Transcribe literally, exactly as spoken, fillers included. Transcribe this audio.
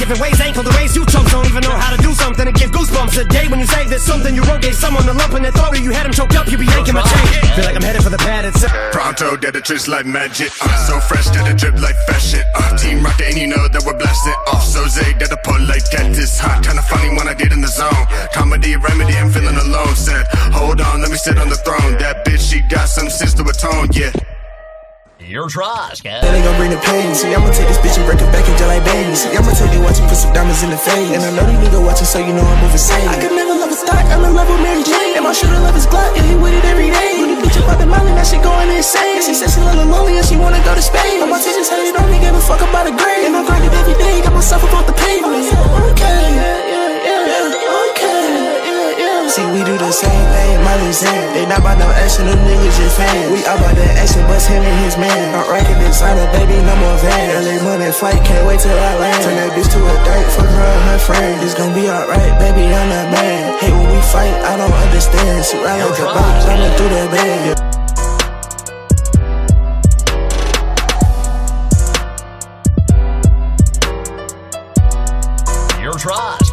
giving ways ain't for the ways you chumps don't even know how to do something to give goosebumps. A day when you say that something you wrote gave someone a lump in their throat, or you had him choked up, you be yanking my chain. Feel like I'm headed for the pad. It's pronto, that it just like magic. Uh, so fresh that it drip like fashion. Uh, team Rocket, and you know that we're blasting off. So Zay that I pull like that. This hot, kinda funny when I get in the zone. Comedy, remedy, I'm feeling alone. Said, hold on, let me sit on the throne. That bitch, she got some sense to atone, yeah. Your trash, guys. They gon' bring the pain. See, I'ma take this bitch and break her back and just like baby. See, I'ma take you watching, put some diamonds in the face. And I know these niggas watching, so you know I'm moving sane. I could never love a stock, I'm in love with Mary Jane. And my shooter love his Glock, yeah, he with it every day. When the bitch up out the Molly, now she going insane. And she said she love the lonely and she wanna go to Spain. All my teachers say they don't give a fuck about a grade. And I'm grinding every day, got myself up off the pavement. Okay, yeah, yeah, yeah, okay. See, we do the same thing, Molly saying. They not about no action, them niggas just fans. We all about that action, bust him and his man. I'm racking designer, baby, no more van. L A money flight, can't wait till I land. Turn that bitch to a dyke, fuck her and her friend. It's gonna be alright, baby, I'm that man. Hey, when we fight, I don't understand. She ride like a box, I'ma do that band. Your try.